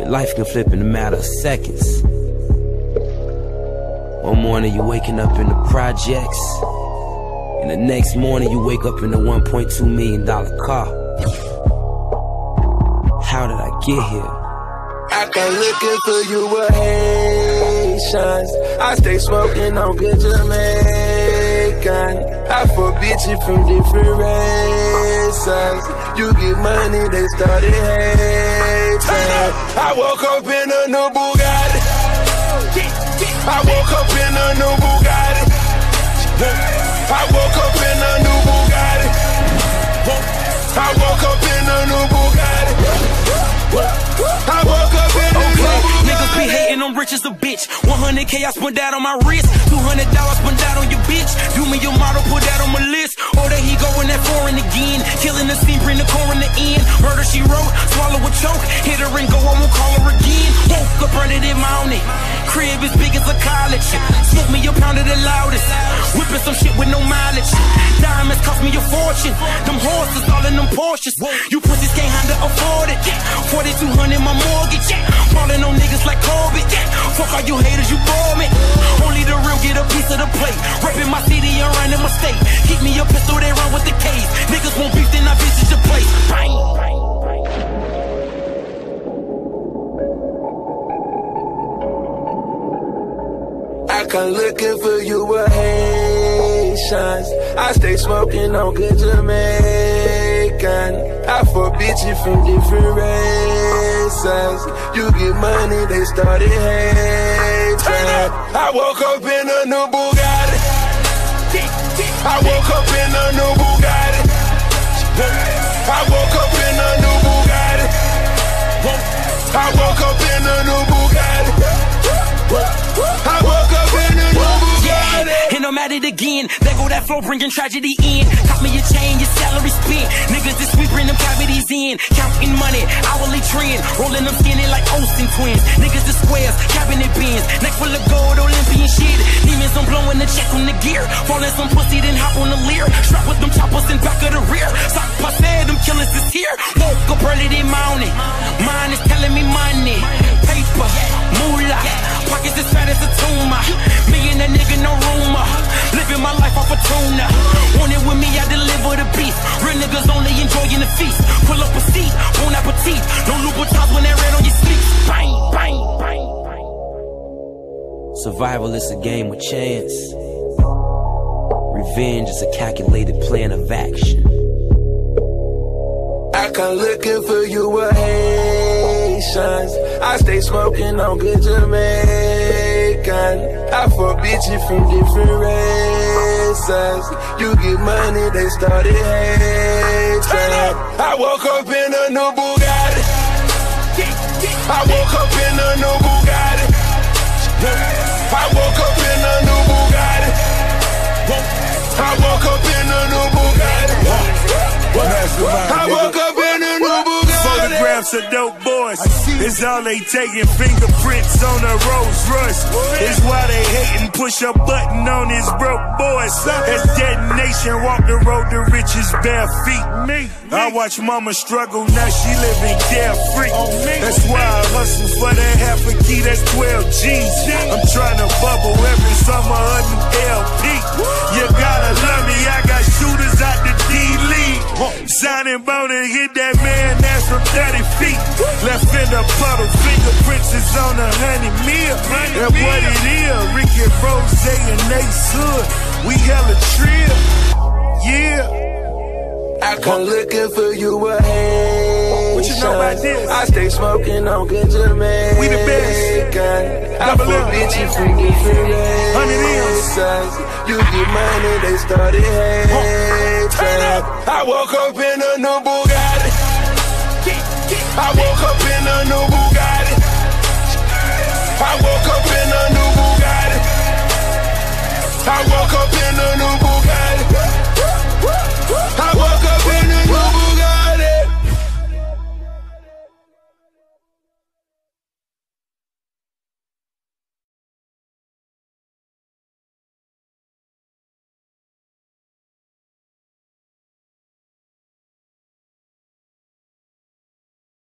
Life can flip in a matter of seconds. One morning you waking up in the projects, and the next morning you wake up in a $1.2 million car. How did I get here? I come looking for you with Haitians. I stay smoking on good Jamaican. I fuck bitches from different races. You get money, they started hating. I woke up in a new Bugatti. I woke up in a new Bugatti. I woke up in a new Bugatti. I woke up in a new Bugatti. I woke up in a new Bugatti. Niggas be hating, I'm rich as a bitch. 100K I spent that on my wrist. $200 spent that on your bitch. Do me your model, put that on my list. Oh, there he go in that foreign again. Killing the scene, bring the core in the end. Murder she wrote, swallow a choke. Hit her and go, I won't call her again. Woke up, burn it in mountain. Crib as big as a college. Smoke me a pound of the loudest. Whipping some shit with no mileage. Diamonds cost me a fortune. Them horses all in them Porsches. You pussies can't handle afford it. 4,200 my mortgage. Falling on niggas like Kobe. Fuck all you haters, you bore me. Only the real get a piece of the plate. Reppin' my city and running my state. Keep me a pistol, they run with the case. Niggas won't beef, then I visit your place. Bang. I come looking for you with Haitians. I stay smoking on good Jamaican. I fuck bitches from different races. You get money, they started hating. I woke up in a new Bugatti. I woke up in a new Bugatti. I woke up in a new Bugatti. I woke up in a new Bugatti. I woke up in a new Bugatti. And I'm at it again. There go that flow, bringing tragedy in. Cop me a chain, your salary spent. Niggas this week bring them cavities in. Counting money, hourly trend. Rolling them skinny like Olsen twins. Niggas the squares, cabinet bins. Neck full of gold, Olympian shit. Demons, I'm blowing the check on the gear. Falling some pussy, then hop on the leer. Strap with them choppers in back of the rear. Sock passe, them killers is here. Woke up early, they mounting. Mine is telling me money. Paper, moolah. Pockets as fat as a tumor. Me and that nigga, no rumor. Living my life off a tuna. Want it with me, I deliver the beef. Real niggas only enjoying the feast. Pull up a seat, bon appetit. No Louboutins when they're red on your sleeves. Bang, bang, bang, bang. Survival is a game with chance. Revenge is a calculated plan of action. I come looking for you with Haitians. I stay smoking on good Jamaican. I fuck bitches from different races. You get money, they started hating. I woke up in a new Bugatti. I woke up in a new Bugatti. I woke up in a new Bugatti. I woke up in a new Bugatti. I woke up in a new Bugatti. Photographs of dope boys. It's all they taking. Fingerprints on a Rolls Royce. It's why they hating. Push a button on his broke boys. That's detonation. Walk the road to riches bare feet. I watch mama struggle. Now she living carefree. That's why I hustle for that half a key. That's 12 G's. I'm trying to bubble every summer under LP. You gotta love me. I got shooters out the D-League. Signing bone and hit that man ass from 30 feet. Left in the puddle, fingerprints is on 100 mil. That's what it is. Ricky Rose and Ace Hood. We hella trill. Yeah. I come looking for you with Haitians. What you know about this? I stay smoking on good Jamaican. We the best. I fuck bitches from different races. You get money, they started hating. I woke up in a new Bugatti. I woke up in a new Bugatti. I woke up in a new